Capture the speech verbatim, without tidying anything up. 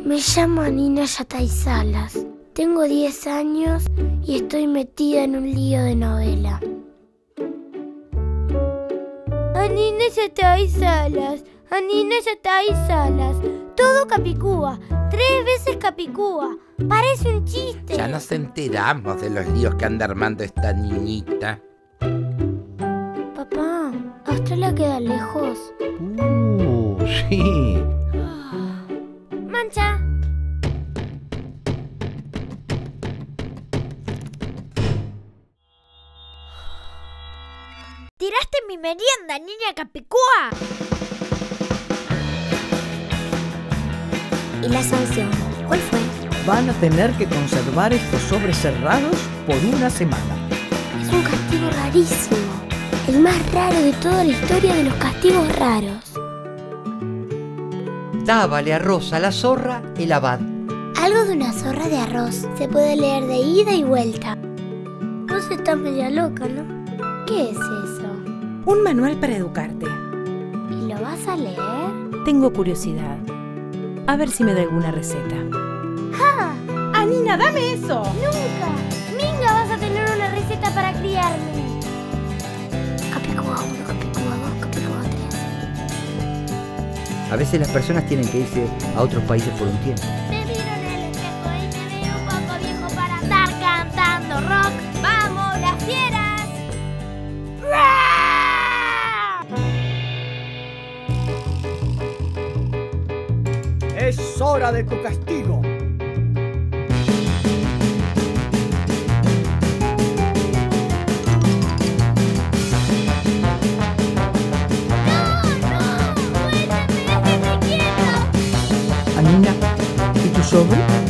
Me llamo Anina Yatay Salas. Tengo diez años y estoy metida en un lío de novela. Anina Yatay Salas, Anina Yatay Salas. Todo Capicúa, tres veces Capicúa. Parece un chiste. Ya nos enteramos de los líos que anda armando esta niñita. Papá, Australia queda lejos. Uh, sí. Mancha. ¡Tiraste mi merienda, niña Capicúa! ¿Y la sanción? ¿Cuál fue? Van a tener que conservar estos sobres cerrados por una semana. Es un castigo rarísimo. El más raro de toda la historia de los castigos raros. Dábale arroz a la zorra el abad. Algo de una zorra de arroz se puede leer de ida y vuelta. Vos estás media loca, ¿no? ¿Qué es eso? Un manual para educarte. ¿Y lo vas a leer? Tengo curiosidad. A ver si me da alguna receta. ¡Ja! ¡Anina, dame eso! ¡Nunca! ¡Minga vas a tener una receta para criarme! Capicúa uno, Capicúa dos, Capicúa tres. A veces las personas tienen que irse a otros países por un tiempo. Me miro en el espejo y me veo un poco viejo para andar cantando rock. ¡Vamos, las fieras! Es hora de tu castigo. Anina, ¿y tu sobre?